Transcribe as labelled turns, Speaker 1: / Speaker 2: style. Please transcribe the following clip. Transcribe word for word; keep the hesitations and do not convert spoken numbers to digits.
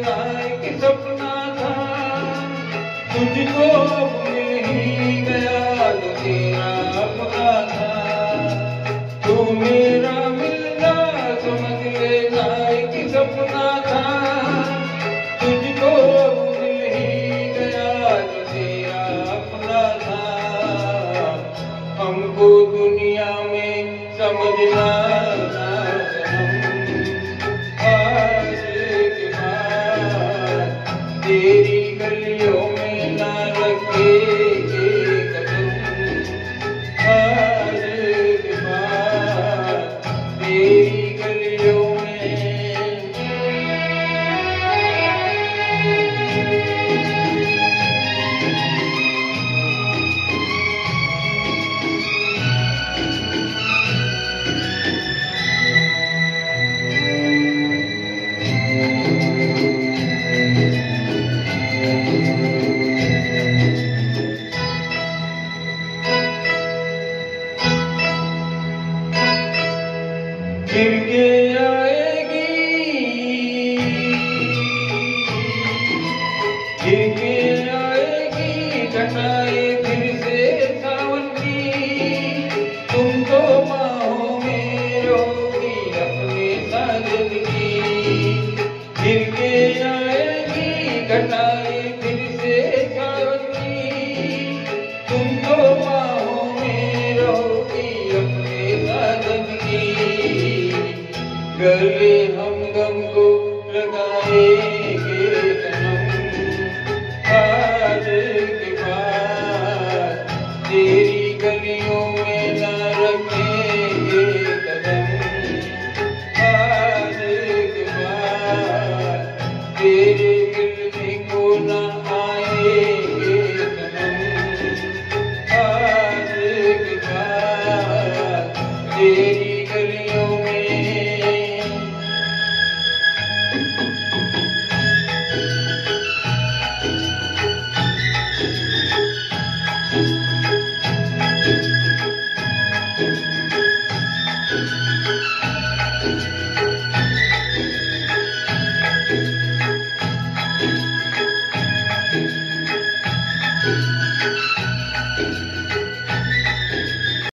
Speaker 1: ना एक सपना था, तुझको मिल ही गया तो तेरा अपना था। तू मेरा मिलना समझ लेना एक सपना था, तुझको मिल ही गया तो तेरा अपना था। हमको दुनिया में समझना ना सनम, आज के बाद तेरी गलियों में ना रखे कदम। आज के बाद तेरी गलियों में फिर के आएगी, फिर के आएगी घटाए